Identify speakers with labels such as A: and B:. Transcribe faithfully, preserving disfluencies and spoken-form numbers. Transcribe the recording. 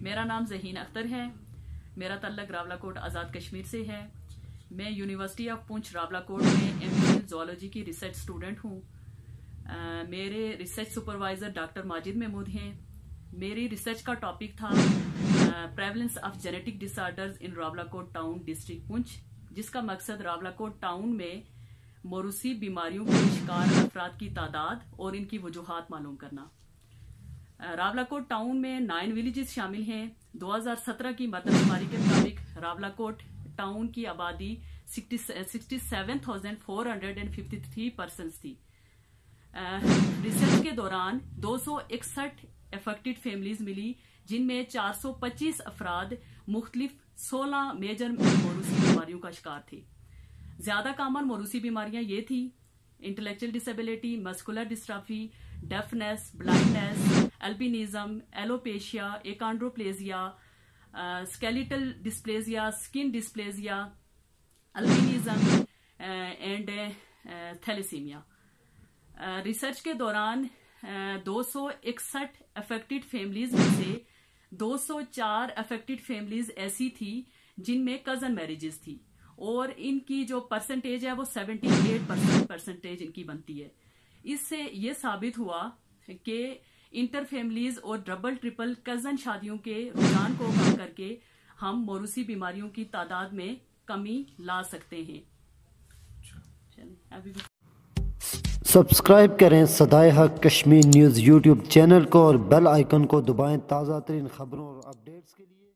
A: میرا نام ذہین اختر ہے. میرا تعلق راولا کوٹ آزاد کشمیر سے ہے. میں university of Poonch Rawalakot میں ایم فل زوالوجی کی ریسرچ اسٹوڈنٹ ہوں. میرے research supervisor doctor Majid Mahmood ہیں. میری ریسرچ کا ٹاپک تھا prevalence of genetic disorders in راولا quote town district Poonch, جس کا مقصد راولا کوٹ ٹاؤن میں موروثی بیماریوں کے شکار افراد کی تعداد اور ان کی وجوہات معلوم کرنا. راولا کوٹ ٹاؤن میں نائن ولیجز شامل ہیں. دو ہزار سترہ کی مردم شماری کے مطابق راولا کوٹ ٹاؤن کی آبادی sixty seven thousand four hundred and fifty three persons تھی. ریسرچ کے دوران دو سو اکسٹھ افیکٹڈ فیملیز ملی، جن میں چار سو پچیس افراد مختلف سولہ میجر موروثی بیماریوں کا شکار تھے. زیادہ کامن موروثی بیماریاں یہ تھی: intellectual disability, muscular dystrophy, deafness, blindness, albinism, alopecia, achondroplasia, skeletal dysplasia, skin dysplasia, albinism and thalassaemia. Research کے دوران دو سو اکسٹھ افیکٹڈ فیملیز میں سے دو سو چار افیکٹڈ فیملیز ایسی تھی جن میں کزن میریجز تھی، اور ان کی جو پرسنٹیج ہے وہ سیونٹی ایٹ پرسینٹ پرسنٹیج ان کی بنتی ہے. اس سے یہ ثابت ہوا کہ انٹر فیملیز اور ڈبل ٹرپل کزن شادیوں کے رجحان کو کم کر کے ہم موروثی بیماریوں کی تعداد میں کمی لا سکتے ہیں.
B: سبسکرائب کریں صدائے حق کشمیر نیوز یوٹیوب چینل کو اور بیل آئیکن کو دبائیں تازہ ترین خبروں اور اپڈیٹس کے لیے.